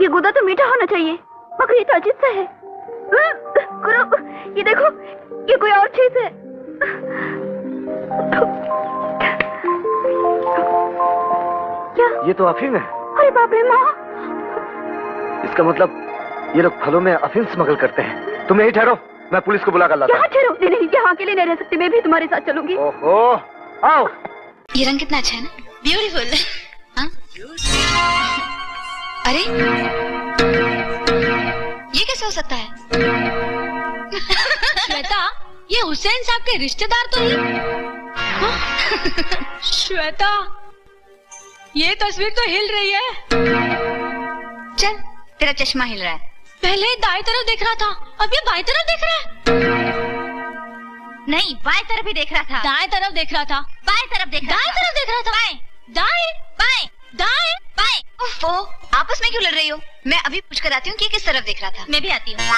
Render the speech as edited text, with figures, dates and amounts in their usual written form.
ये गुदा तो मीठा होना चाहिए, मगर ये तो अजीब सा है। गुरु, ये देखो, ये कोई और चीज है। क्या? ये तो अफीम है। अरे बाप रे माँ! इसका मतलब ये लोग फलों में अफीम स्मगल करते हैं। तुम यहीं ठहरो, मैं पुलिस को बुला कर लाता हूँ। यहाँ ठहरो? नहीं नहीं, यहाँ अकेले नहीं रह सकती, मैं भी तुम्हारे साथ चलूंगी। ओहो, आओ। ये रंग कितना अच्छा है ना, ब्यूटीफुल। हाँ? अरे ये कैसे हो सकता है? श्वेता, ये हुसैन साहब के रिश्तेदार तो नहीं? श्वेता, ये तस्वीर तो हिल रही है। चल, तेरा चश्मा हिल रहा है। पहले दाएं तरफ देख रहा था, अब ये बाएं तरफ देख रहा है। नहीं, बाएं तरफ ही देख रहा था। दाएं तरफ देख रहा था। बाएं तरफ देख रहा था। दाएं तरफ देख रहा था। बाएं, दाएं, बाएं, दाएं, बाएं। उफ़, आपस में क्यों लड़ रही हो? मैं अभी पूछ कर आती हूँ कि किस तरफ देख रहा था। मैं भी आती हूँ।